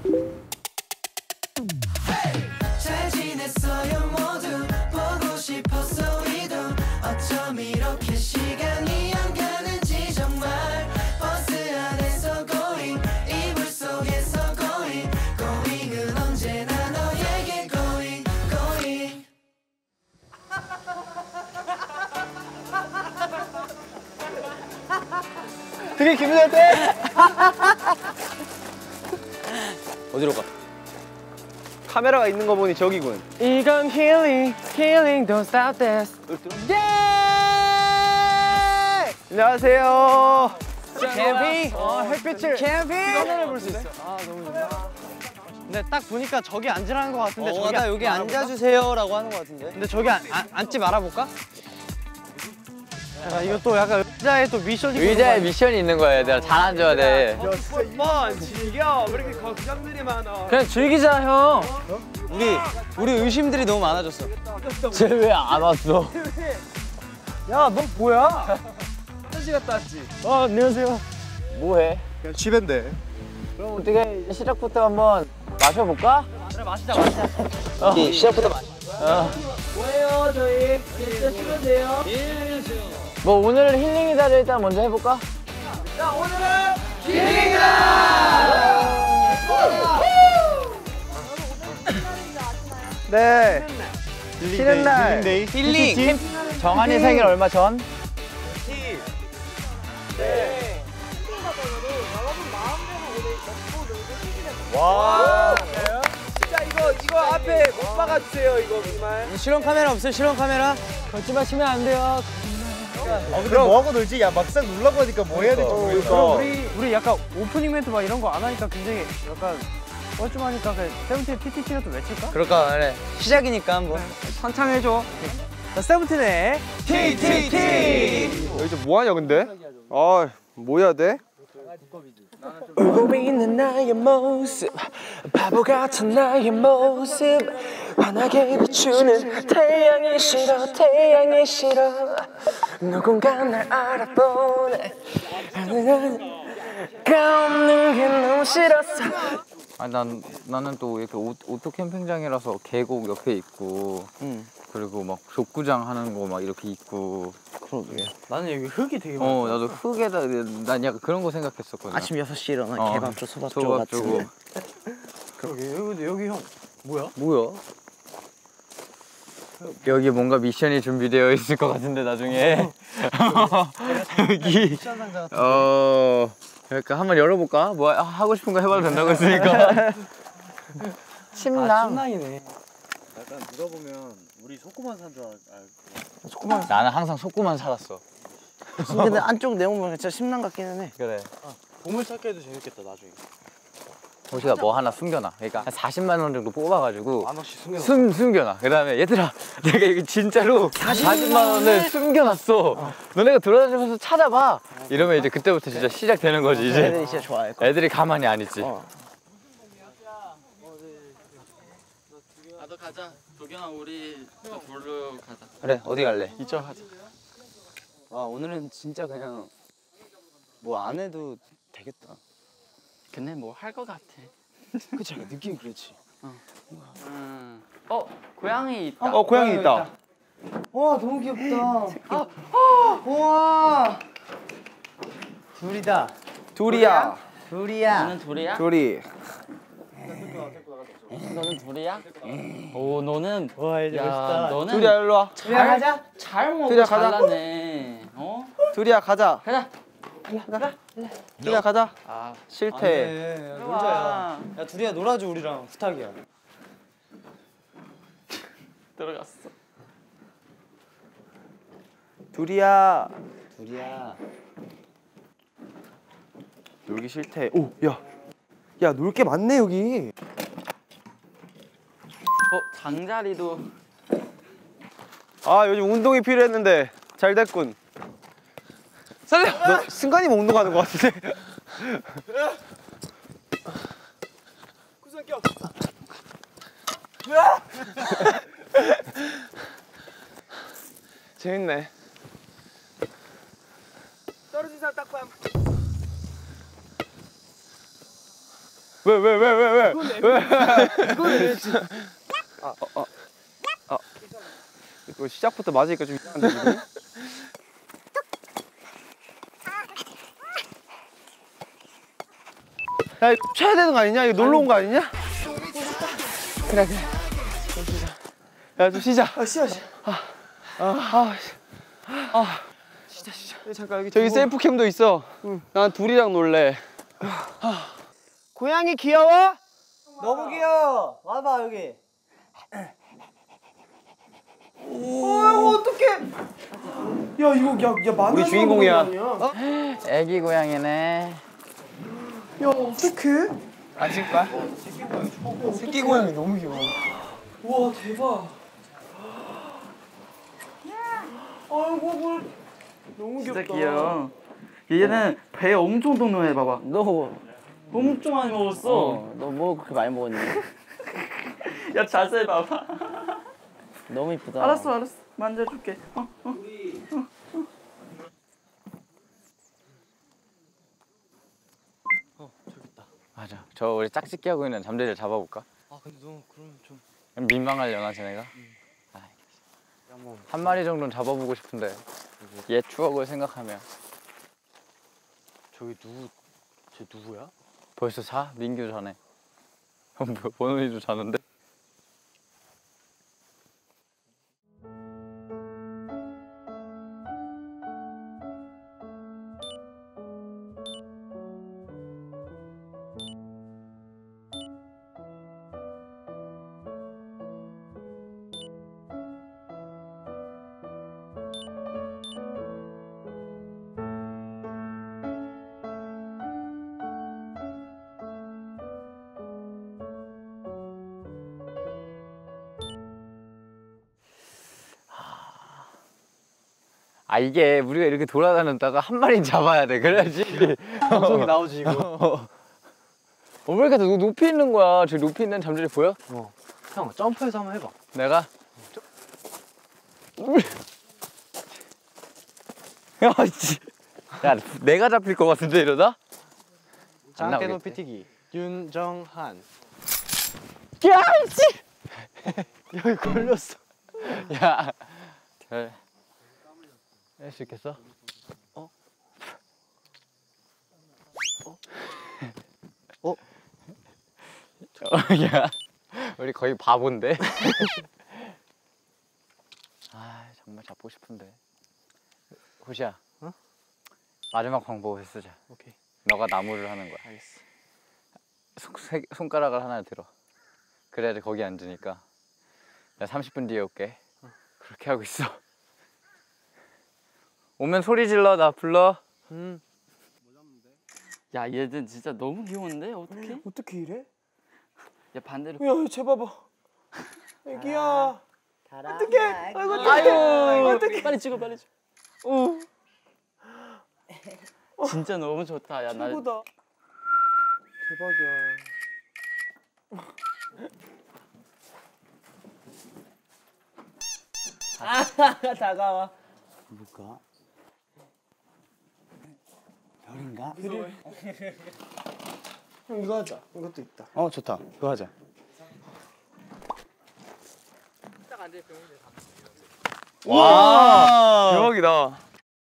잘 지냈어요 모두 보고 싶었어 우리도 어쩜 이렇게 시간이 안 가는지 정말 버스 안에서 고잉 이불 속에서 고잉 고잉은 언제나 너에게 고잉 고잉 되게 기분 좋대. 어디로 가? 카메라가 있는 거 보니 저기군. 이건 힐링, 힐링, don't stop this. 예! 안녕하세요. 캠핑. 햇빛을. 캠핑. 화면을 볼 수 있어. 아 너무 좋다. 근데 딱 보니까 저기 앉으라는 것 같은데. 저기 여기 앉아주세요라고 하는 것 같은데. 근데 저기 앉지 말아볼까? 야, 이거 또 약간 의자에 또 미션이. 의자에 미션이 있는 거야, 얘들아. 잘 앉아야 돼. 한번 즐겨. 왜 이렇게 걱정들이 많아? 그냥 즐기자, 형. 우리 의심들이 너무 많아졌어. 쟤 왜 안 왔어? 야, 너 뭐야? 화장실 갔다 왔지? 안녕하세요. 뭐해? 그냥 집인데. 그럼 어떻게 시작부터 한번 마셔볼까? 그래, 마시자. 시작부터 마셔. 뭐예요, 저희? 진짜 싫으세요? 뭐 오늘은 힐링이다를 일단 먼저 해볼까? 자, 오늘은 힐링이다! 네. 쉬는 날. 힐링. 정한이 생일 얼마 전? 와. 진짜 이거 앞에 못 박아주세요, 이거 정말. 실험 카메라 없어요, 실험 카메라? 걷지 마시면 안 돼요. 근데 뭐하고 놀지? 야, 막상 놀라고 하니까 뭐 해야 될지 모르겠어. 그럼 우리 약간 오프닝 멘트 막 이런 거 안 하니까 굉장히 약간 뻘쭘하니까 그냥 세븐틴 TTT라도 외칠까? 그럴까, 그래. 시작이니까 한번. 선창해줘. 자, 세븐틴의 TTT! 여기 좀 뭐하냐, 근데? 아, 뭐 해야 돼? 울고 있는 나의 모습 바보 같은 나의 모습 환하게 비추는 태양이 싫어 태양이 싫어 누군가 날 알아보네 가 없는 게 너무 싫었어. 아니 나는 또 이렇게 오토 캠핑장이라서 계곡 옆에 있고 그리고 막 족구장 하는 거 막 이렇게 있고. 그러게. 나는 여기 흙이 되게 많아. 나도 흙에다 난 약간 그런 거 생각했었거든. 아침 6시에 일어나 개밥 줘, 소밥 줘 같은. 그러게. 여기 형 뭐야? 여기 뭔가 미션이 준비되어 있을 것 같은데 나중에. 여기 그러니까 한번 열어볼까? 뭐 하고 싶은 거 해봐도 된다고 했으니까. 침낭. 침낭이네. 약간 누가 보면 우리 속고만 산 줄 알고. 조그만. 나는 항상 속구만 살았어. 근데 안쪽 내용 보면 진짜 심랑 같기는 해. 그래. 보물 찾기 해도 재밌겠다, 나중에. 호시가 뭐 하나 숨겨놔. 그러니까 한 40만 원 정도 뽑아가지고 만 원씩 숨겨. 숨겨놔. 그 다음에 얘들아 내가 이거 진짜로 40만 원을 숨겨놨어. 너네가 돌아다니면서 찾아봐. 이러면 이제 그때부터 진짜 시작되는 거지 이제. 애들이 진짜 좋아할 거야. 애들이 가만히 안 있지. 나도 가자. 도경아 우리 보러 가자. 그래 어디 갈래? 이쪽 하자. 와 오늘은 진짜 그냥 뭐 안 해도 되겠다. 근데 뭐 할 거 같아. 그치 약간 느낌이 그렇지. 고양이 있다. 고양이 있다. 와 너무 귀엽다. 우와. 둘이다. 둘이야. 너는 둘이야? 둘이. 너는 둘이야? 오 너는 와 이제 야 멋있다. 너는 둘이야, 일로 와. 가자. 잘 먹고 둘이야, 가자. 잘나네. 어? 둘이야, 가자. 가자. 둘이야, 가자. 아 싫대. 놀자야. 야 둘이야 놀아줘 우리랑 부탁이야. 들어갔어. 둘이야. 둘이야. 놀기 싫대. 오, 야. 야, 놀 게 많네, 여기. 장자리도. 아, 요즘 운동이 필요했는데 잘 됐군. 살려! 너 승관이만 운동하는 거 같은데? 구성격! 재밌네. 떨어진 사람 딱밤. 왜? 이거 시작부터 맞으니까 좀 이상한데 지금? 야 이거 쳐야 되는 거 아니냐? 이거 놀러 온 거 아니냐? 그래. 야 좀 쉬자. 쉬어. 잠깐 여기 저기 셀프캠도 있어. 난 둘이랑 놀래. 고양이 귀여워? 너무 귀여워. 와봐 여기. 어떡해. 야 이거 야 만화 우리 주인공이야. 애기 고양이네. 야 어떡해? 앉을 거야? 새끼 고양이 너무 귀여워. 와 대박. 아이고 뭘 너무 귀엽다. 진짜 귀여워. 얘는 배 엄청 동동해 봐봐. 너 엄청 많이 먹었어. 너 뭐 그렇게 많이 먹었니? 야 자세히 봐봐. 너무 이쁘다. 알았어. 만져줄게. 맞아. 저 우리 짝짓기 하고 있는 잠자리를 잡아볼까? 아 근데 너 그럼 좀 민망하려나 쟤네가? 한 마리 정도는 잡아보고 싶은데 옛 추억을 생각하면 저기 쟤 누구야? 벌써 자? 민규 전에 원훈이도 자는데? 아 이게 우리가 이렇게 돌아다녔다가 한 마리는 잡아야 돼. 그래야지 방송이 나오지 이거. 왜 이렇게 높이 있는 거야? 저기 높이 있는 잠자리 보여? 형 점프해서 한번 해봐. 내가? 야, 씨. 야, 내가 잡힐 것 같은데 이러다? 안 작게 나오겠지? 높이 뛰기. 윤정한. 야, 씨! 여기 걸렸어. 야, 할 수 있겠어? 야, 우리 거의 바본데? 아, 정말 잡고 싶은데. 호시야, 마지막 방법을 쓰자. 오케이. 너가 나무를 하는 거야. 알겠어. 손가락을 하나 들어. 그래야지 거기 앉으니까. 나 30분 뒤에 올게. 그렇게 하고 있어. 오면 소리 질러, 나 불러. 야 얘들 진짜 너무 귀여운데 어떡해? 어떻게 이래? 야 반대로. 야, 쟤 봐봐. 애기야. 어떡해. 아이고, 아유 어떡해. 빨리 찍어. 진짜 너무 좋다. 야 나. 최고다. 대박이야. 다가와. 뭘까? 별인가? 형 이거 하자. 이것도 있다. 좋다. 그거 하자. 와 대박이다.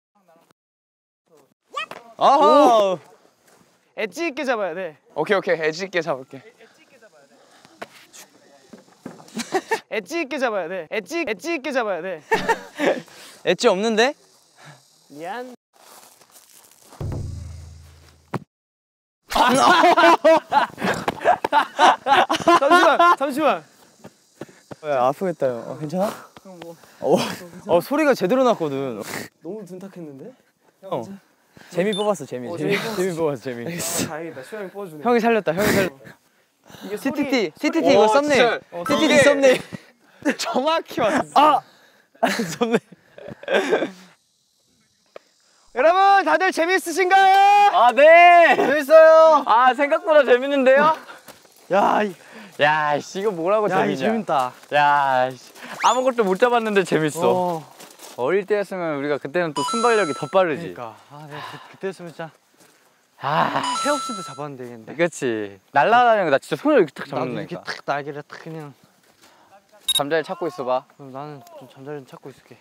아하. 엣지 있게 잡아야 돼. 오케이 엣지 있게 잡을게. 엣지 있게 잡아야 돼. 엣지 있게 잡아야 돼. 엣지 없는데? 미안. 잠시만. 야 아프겠다 형. 괜찮아? 소리가 제대로 났거든. 너무 둔탁했는데? 형 재미 뽑았어 재미 뽑았어 재미. 다행이다. 수영이 뽑아주네. 형이 살렸다. 이게 TTT 이거 썸네일. TTT 썸네일. 정확히 왔어. 썸네일. 여러분 다들 재밌으신가요? 아, 네! 재밌어요. 아, 생각보다 재밌는데요? 야, 야, 씨, 이거 뭐라고 이거 재밌냐? 재밌다. 야, 씨, 아무것도 못 잡았는데 재밌어. 어릴 때였으면 우리가 그때는 또 순발력이 더 빠르지. 그러니까. 내가 그때였으면 진짜. 새 없이도 잡았는데 되겠는데. 그렇지. 날라다니는 거 나 진짜 손으로 이렇게 탁 나도 잡는다니까. 이렇게 탁 날개를 탁 그냥. 잠자리 찾고 있어봐. 그럼 나는 좀 잠자리 좀 찾고 있을게.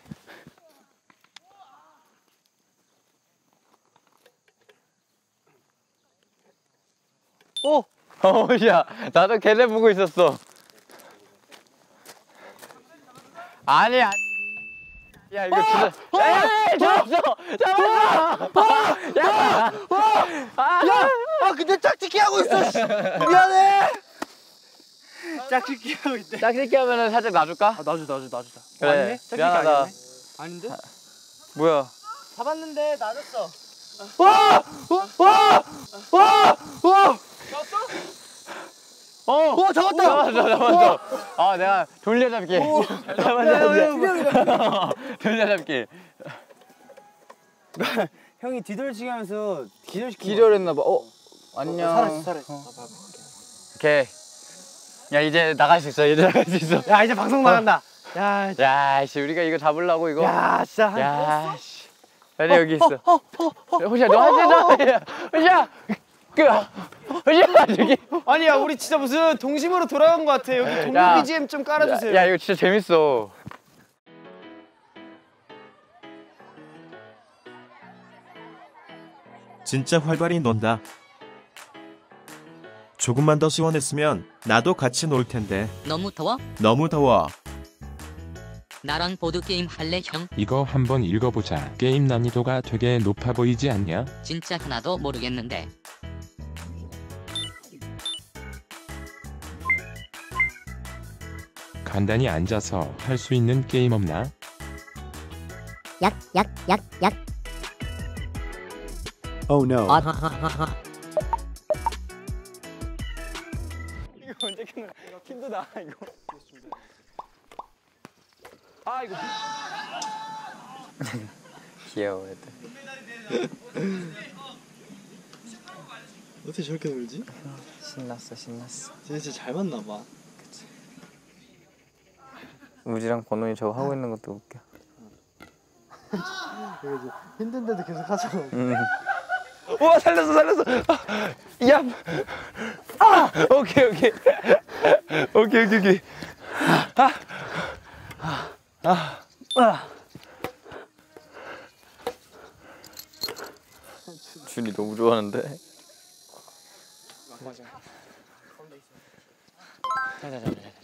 야, 나도 걔네 보고 있었어. 아니야. 야, 이거 진짜. 아 근데 짝짓기 하고 있어. 미안해. 짝짓기 하고 있대. 짝짓기 하면은 살짝 놔줄까? 놔주다. 그래. 미안하다. 아닌데? 뭐야? 잡았는데 놔줬어. 잡았어. 아, 내가 돌려잡기. 돌려잡기. 형이 뒤돌치기 하면서 기절했나봐. 안녕. 살았어. 오케이. 야, 이제 나갈 수 있어. 이제 나갈 수 있어. 야, 이제 방송 나간다. 야, 씨, 우리가 이거 잡으려고 이거. 야, 진짜. 야, 씨. 빨리 여기 있어. 호시야, 너 하세요. 호시야. 호시야, 저기. 아니야, 우리 진짜 무슨 동심으로 돌아간 것 같아. 여기 동물 야. BGM 좀 깔아주세요. 야, 이거 진짜 재밌어. 진짜 활발히 논다. 조금만 더 시원했으면 나도 같이 놀 텐데. 너무 더워? 너무 더워. 나랑 보드게임 할래 형? 이거 한번 읽어보자. 게임 난이도가 되게 높아 보이지 않냐? 진짜 하나도 모르겠는데. 간단히 앉아서 할 수 있는 게임 없나? 약. Oh no. 이거 언제 켰나? 힘들다, 이거. 아, 이거. 귀여워, 애들. 어떻게 저렇게 놀지? 신났어. 쟤네 진짜 잘 맞나 봐. 우지랑 권호이 저거 하고 있는 것도 웃겨. 힘든데도 계속 하잖아. 우와, 살렸어. 야. 오케이. 준이 너무 좋아하는데. 자.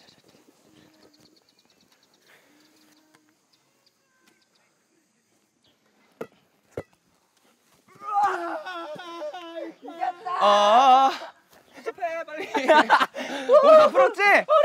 편집해, 빨리. 다 풀었지?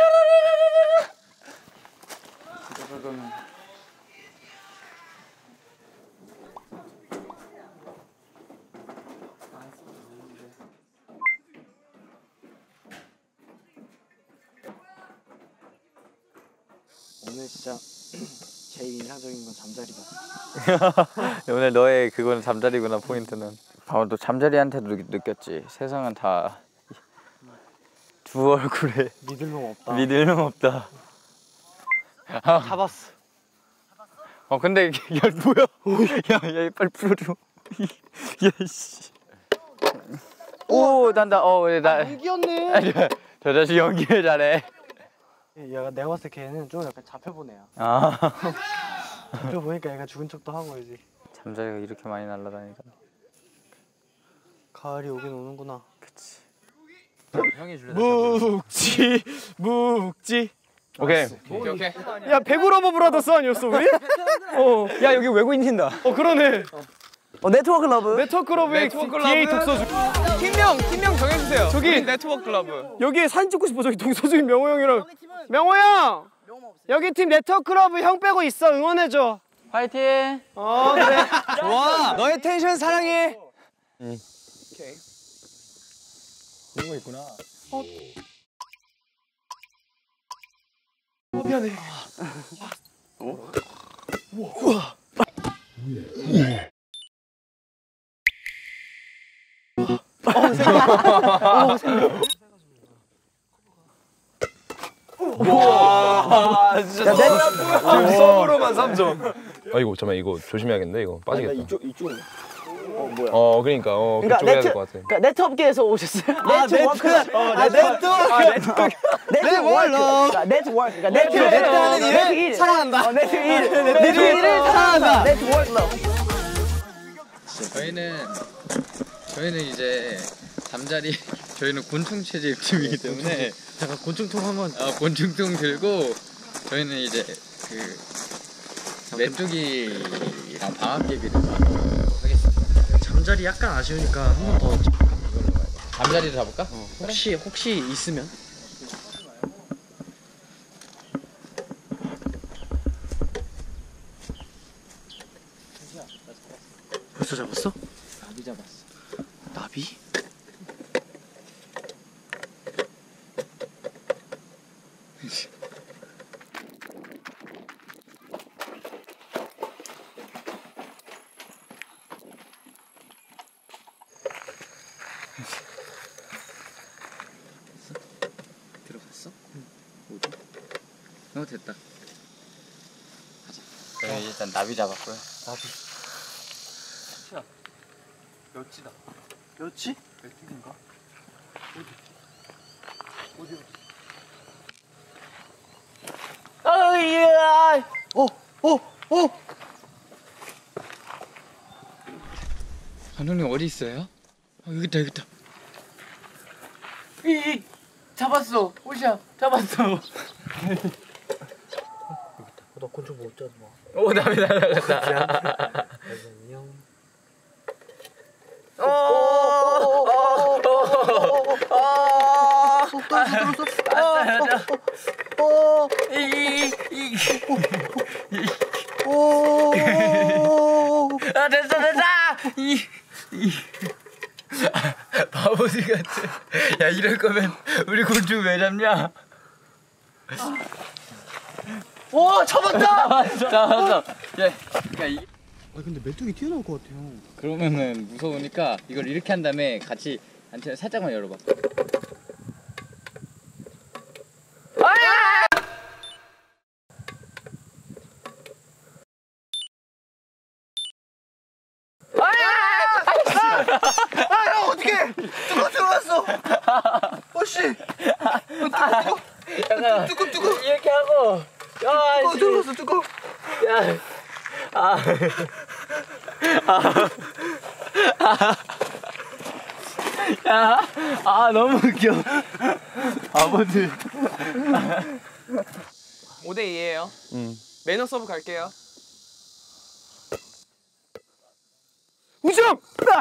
오늘 진짜 제일 인상적인 건 잠자리다. 오늘 너의 그거는 잠자리구나, 포인트는. 또 잠자리한테도 느꼈지. 세상은 다 두 얼굴에 믿을 놈 없다. 믿을 놈 없다. 잡았어. 근데 야, 뭐야? 야, 빨리 풀어줘. 야, 씨. 오, 난다. 나 연기였네. 아니야, 저 자식 연기를 잘해. 얘가 내가 봤을 때 걔는 좀 약간 잡혀본 애야. 아, 잡혀보니까 얘가 죽은 척도 하고 이제. 잠자리가 이렇게 많이 날아다니까. 가을이 오긴 오는구나. 그치. 형이 줄래? 묵지. 오케이. 야, 배구러버 브라더스 아니었어 우리? 야, 여기 외국인 튄다. 그러네. 네트워크 러브. 네트워크 러브의 DA 독서주. 팀명 정해주세요. 저기 네트워크 러브. 여기 사진 찍고 싶어. 저기 독서주인 명호 형이랑. 명호 형. 여기 팀 네트워크 러브 형 빼고 있어. 응원해줘. 파이팅. 그래. 좋아. 너의 텐션 사랑해. 오케이. 그런 거 있구나. 미안해. 와, 진짜 썸으로만 3점. 아이고 잠깐만 이거 조심해야겠네 이거 빠지겠다. 이쪽. 어 그러니까 그쪽 해야 될 것 같아. 그러니까 네트업계에서 오셨어요? 네트워크. 네트워크. 네트 일 사랑한다. 네트 일을 사랑한다. 네트워크. 저희는 이제 잠자리 저희는 곤충 채집 팀이기 때문에 잠깐 곤충통 한번. 곤충통 들고 저희는 이제 그 메뚜기랑 방학개비를 하겠습니다. 잠자리 약간 아쉬우니까 한 번 더. 잠자리를 잡을까? 혹시 있으면. 벌써 잡았어? 나비 잡았어. 나비? 들어갔어? 어디? 됐다. 가자. 저희 일단 나비 잡았고요. 나비. 멸치다. 멸치? 멸치인가? 어디? 어이야! 감독님 어디 있어요? 여기 있다. 잡았어. 오시야. 잡았어. 너 곤충 못 잡아. 오 나비 날아갔다. 안녕. 됐다. 바보들 같아. 야 이럴 거면 우리 곤충 왜 잡냐? 오 잡았다. 잡았어. 그러니까 근데 메뚜기 튀어나올 것 같아요. 그러면은 무서우니까 이걸 이렇게 한 다음에 같이 안테나 살짝만 열어봐. 형 어떡해! 뚜껑 들어왔어! 어씨! 뚜껑! 이렇게 하고. 야, 뚜껑 들어왔어 뚜껑! 너무 웃겨. 바보들. 5대2예요. 매너 서브 갈게요. 우승!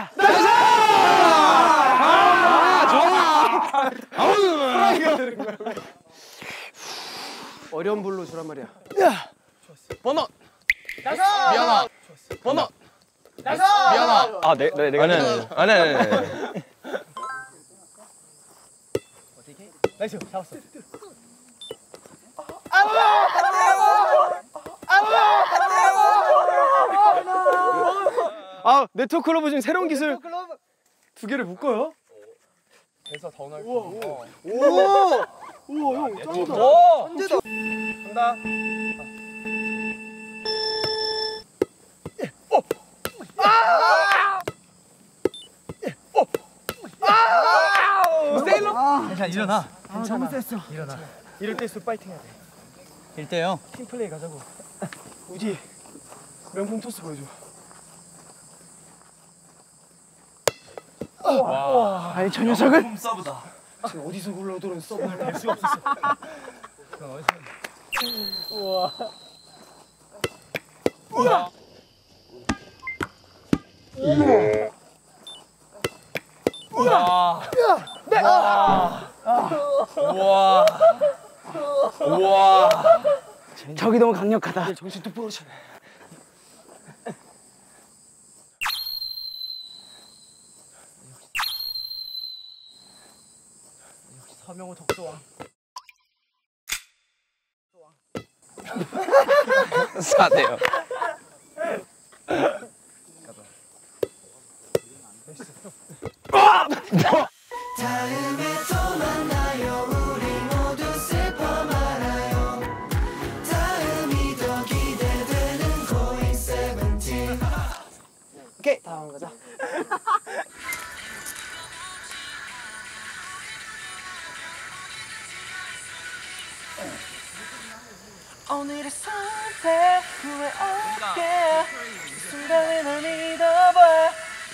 어려운 불로 주란 말이야. 번호. 미안하. 번호. 미안하. 아, 내가 아니. 나이스 잡았어. 네트워크 클로브 중에 새로운 기술 두 개를 묶어요? 대사 더 넓고. 우와 형 짱이다. 천재다. 간다. 괜찮아 일어나. 너무 셌어. 일어나. 이럴 때일수록 파이팅 해야 돼. 1대0. 팀플레이 가자고. 우지 명품 토스 보여줘. 아니 저 녀석은 서브다. 지금 어디서 굴러들어온 서브를 낼 수가 없었어. 우와. 적이 너무 강력하다. 정신 똑바로 차려. 서명호 덕소왕. 4대요. 다음에 또 만나요. 우리 모두 슬퍼 말아요. 다음이 더 기대되는 Going 17. 오케이 다음 가자. 오늘의 선택 후회할게 이 순간에 널 믿어봐.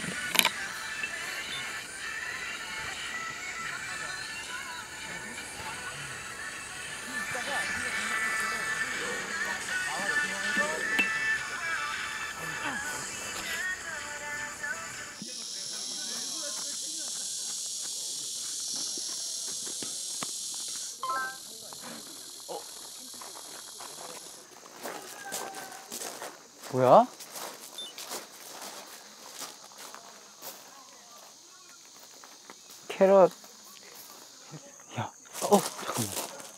뭐야? 캐럿. 야, 잠깐만.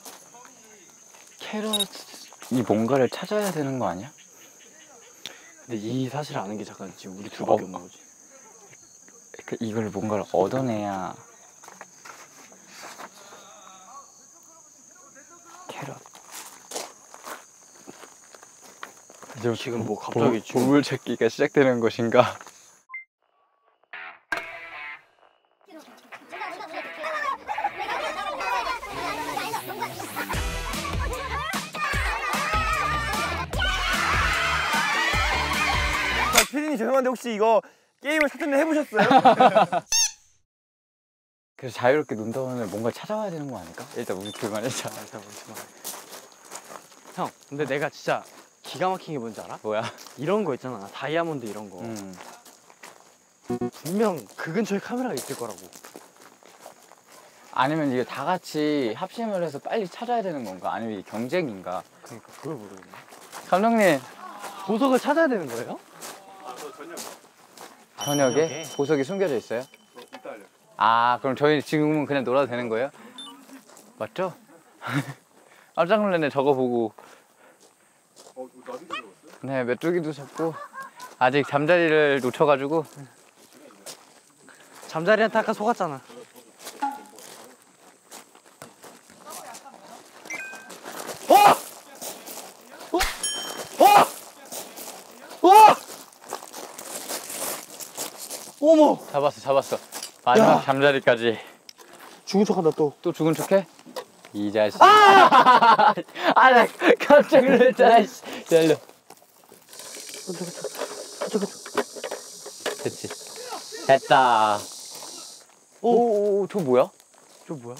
캐럿이 뭔가를 찾아야 되는 거 아니야? 근데 이 사실을 아는 게 잠깐 지금 우리 둘밖에 없는 거지. 이걸 뭔가를 얻어내야. 캐럿. 지금 뭐 갑자기 보물 찾기가 시작되는 것인가? 피디님 죄송한데 혹시 이거 게임을 사전에 해보셨어요? 그래서 자유롭게 논다 하면 뭔가 찾아와야 되는 거 아닐까? 일단 우리 둘만 했잖아. 형, 근데 내가 진짜 기가 막힌 게 뭔지 알아? 뭐야? 이런 거 있잖아, 다이아몬드 이런 거. 분명 그 근처에 카메라가 있을 거라고. 아니면 이게 다 같이 합심을 해서 빨리 찾아야 되는 건가? 아니면 이게 경쟁인가? 그러니까 그걸 모르겠네. 감독님, 보석을 찾아야 되는 거예요? 저녁에 보석이 숨겨져 있어요? 아, 그럼 저희 지금은 그냥 놀아도 되는 거예요? 맞죠? 깜짝 놀랐네, 저거 보고. 네, 메뚜기도 잡고 아직 잠자리를 놓쳐가지고. 잠자리한테 아까 속았잖아. 어머! 잡았어. 마지막 야. 잠자리까지. 죽은 척한다 또. 또 죽은 척해? 이 자식. 아! 아, 나 깜짝 놀랐잖아. 열려. 됐지. 됐다. 오, 저 뭐야? 저 뭐야?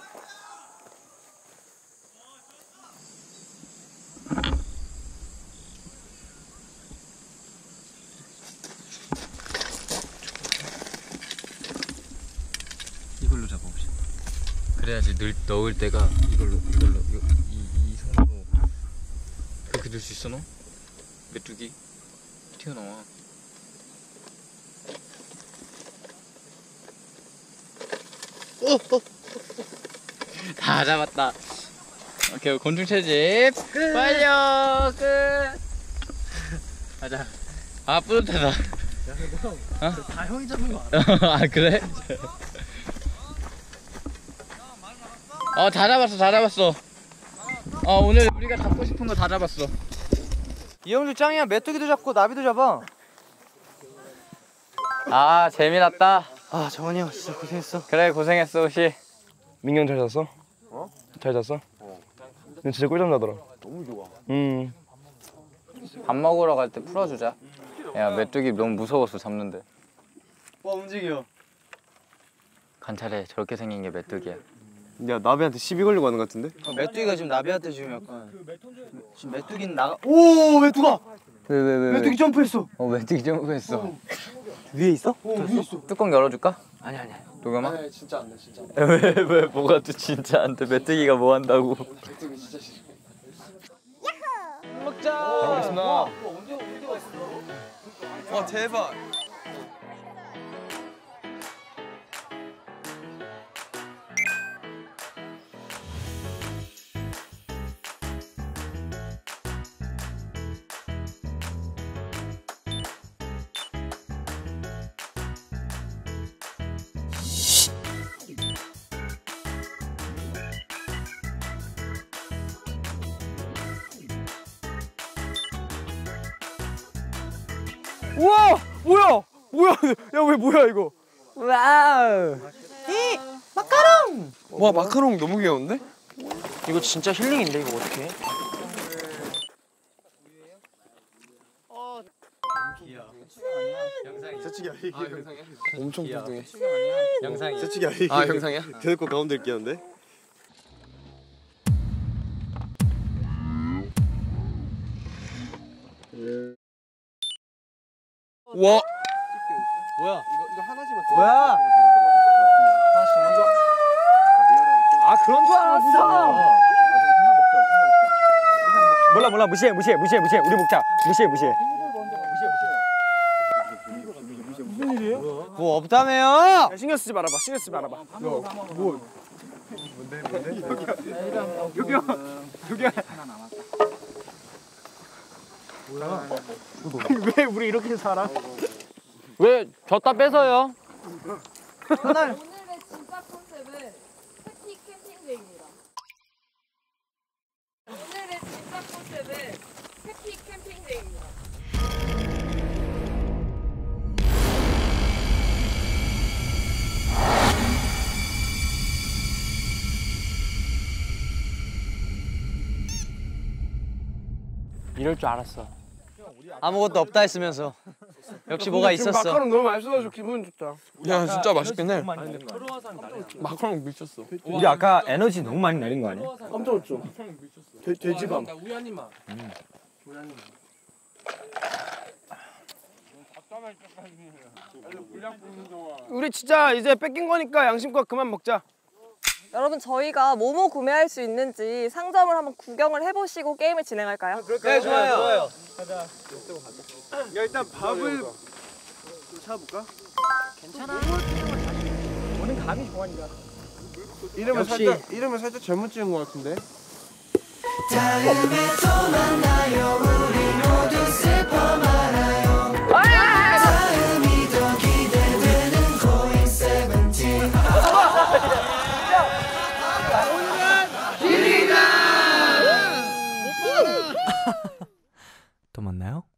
이걸로 잡아봅시다. 그래야지 넣을 때가 이걸로 이 손으로 그렇게 넣을 수 있어 너? 메뚜기 튀어나와. 다 잡았다. 오케이, 곤충 채집 완료. 끝. 가자. 아, 뿌듯하다. 야, 형, 다 형이 잡은 거 알아? 아, 그래? 다 잡았어. 오늘 우리가 잡고 싶은 거 다 잡았어. 이형주 짱이야. 메뚜기도 잡고 나비도 잡아. 아, 재미났다. 아, 정원이 형 진짜 고생했어. 그래, 고생했어, 혹시. 민경 잘 잤어? 잘 잤어? 근데 진짜 꿀잠 자더라. 너무 좋아. 밥 먹으러 갈 때 풀어주자. 야, 메뚜기 너무 무서웠어, 잡는데. 움직여. 관찰해, 저렇게 생긴 게 메뚜기야. 야, 나비한테 시비 걸리고 하는 것 같은데? 메뚜기가 지금 나비한테 지금 약간 지금 메뚜기는 나가. 오, 메뚜가. 왜? 메뚜기 점프했어. 메뚜기 점프했어. 위에 있어? 위에 있어. 뚜껑 열어줄까? 아니. 도겸아? 아니 진짜 안 돼, 진짜. 왜 뭐가 또 진짜 안 돼? 메뚜기가 뭐 한다고? 메뚜기 진짜 싫어. 먹자. 잘 먹겠습니다. 와 대박. 우와! 뭐야? 야, 왜 뭐야 이거? 와우. 와 마카롱 너무 귀여운데? 이거 진짜 힐링인데 이거 어떻게? 엄청 뚱뚱해. 영상이야. 세치기 아니. 아 영상이야? 대놓고 가운데 끼는데. 와. 뭐야? 이거 하나씩만. 뭐야? 아 그런 줄 알았어. 몰라 무시해 우리 먹자 무시해. 무슨 일이에요? 뭐 없다며요? 야, 신경 쓰지 말아봐. 왜 우리 이렇게 살아? 왜 졌다 뺏어요? 오늘의 진짜 컨셉은 해피 캠핑데이입니다. 오늘의 진짜 컨셉은 해피 캠핑데이입니다. 이럴 줄 알았어. 아무것도 없다 했으면서 역시 뭐가 있었어. 마카롱 너무 맛있어가지고 기분 좋다. 야 진짜 맛있겠네. 마카롱 미쳤어. 우리 아까 에너지 너무 많이 내린 거 아니야? 깜짝 놀랐죠. 돼지밤. 우리 진짜 이제 뺏긴 거니까 양심껏 그만 먹자. 여러분 저희가 뭐뭐 구매할 수 있는지 상점을 한번 구경을 해보시고 게임을 진행할까요? 네 좋아요. 야 일단 밥을 찾아볼까? 우린 감이 좋아하니까. 이름을 살짝 잘못 지은 것 같은데. 다음에 또